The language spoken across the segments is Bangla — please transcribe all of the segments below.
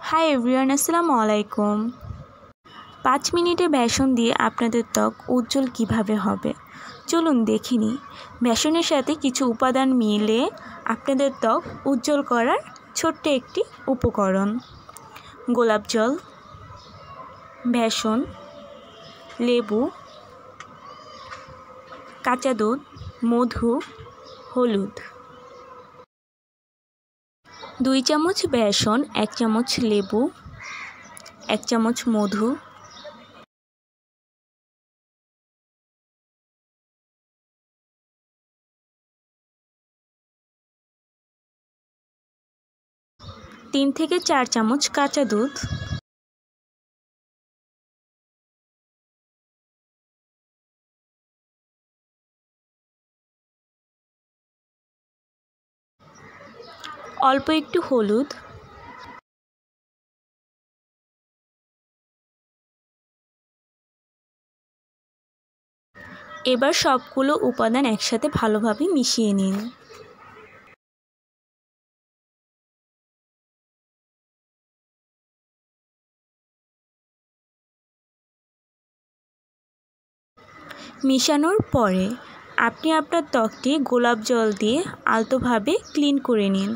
হাই এভরিওয়ান, আসসালামু আলাইকুম। 5 মিনিটে বেসন দিয়ে আপনাদের ত্বক উজ্জ্বল কিভাবে হবে চলুন দেখে নিই। বেসনের সাথে কিছু উপাদান মিলে আপনাদের ত্বক উজ্জ্বল করার ছোট্ট একটি উপকরণ। গোলাপ জল, বেসন, লেবু, কাঁচা দুধ, মধু, হলুদ। 2 চামচ বেসন, 1 চামচ লেবু, 1 চামচ মধু, তিন থেকে 4 চামচ কাঁচা দুধ, অল্প একটু হলুদ, এবার সবগুলো উপাদান একসাথে ভালোভাবে মিশিয়ে নিন। মিশানোর পরে আপনি আপনার ত্বকটি গোলাপ জল দিয়ে আলতোভাবে ক্লিন করে নিন।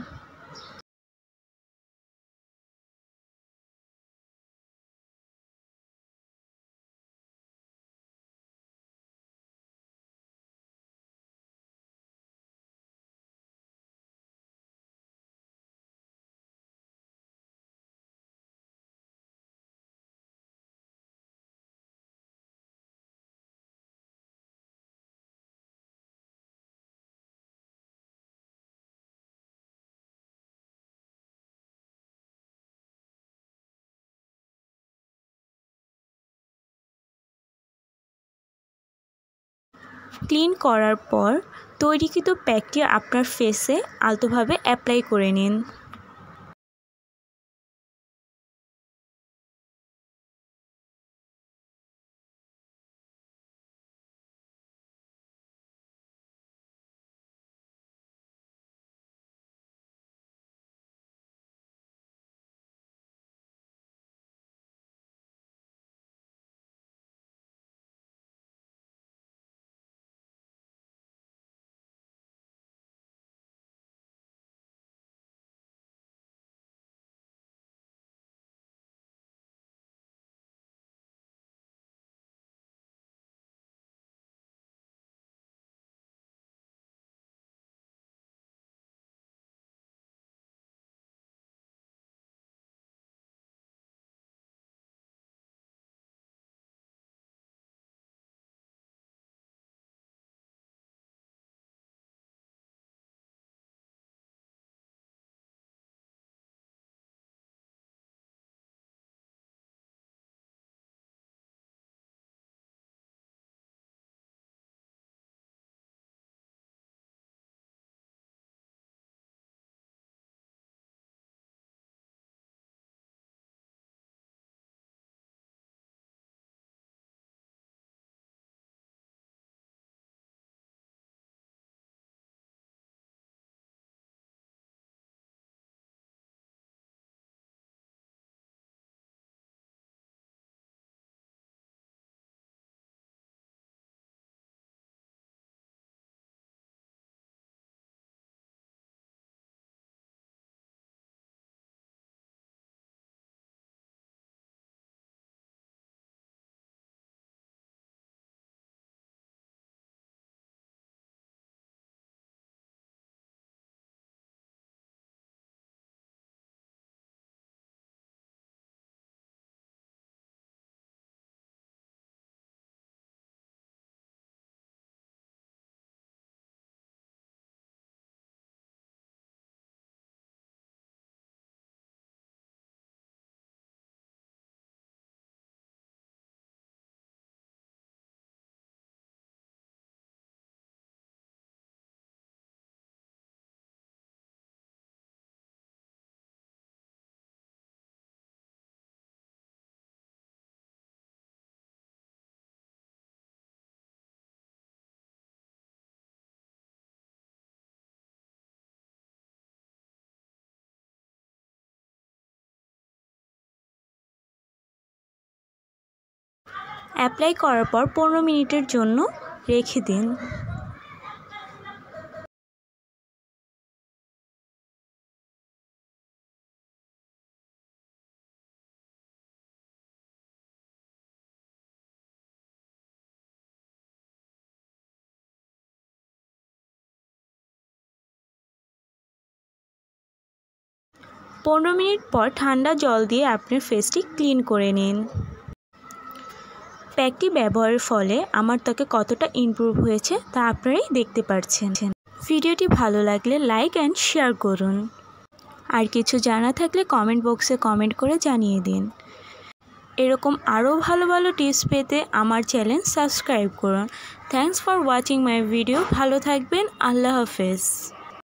ক্লিন করার পর তৈরিকৃত প্যাকটি আপনার ফেসে আলতোভাবে অ্যাপ্লাই করে নিন। অ্যাপ্লাই করার পর 15 মিনিটের জন্য রেখে দিন। পনেরো মিনিট পর ঠান্ডা জল দিয়ে আপনার ফেসটি ক্লিন করে নিন। প্যাকটি ব্যবহারের ফলে আমার ত্বকে কতটা ইমপ্রুভ হয়েছে তা আপনারাই দেখতে পাচ্ছেন। ভিডিওটি ভালো লাগলে লাইক অ্যান্ড শেয়ার করুন। আর কিছু জানা থাকলে কমেন্ট বক্সে কমেন্ট করে জানিয়ে দিন। এরকম আরও ভালো ভালো টিপস পেতে আমার চ্যানেল সাবস্ক্রাইব করুন। Thanks for watching my video. ভালো থাকবেন। আল্লাহ হাফেজ।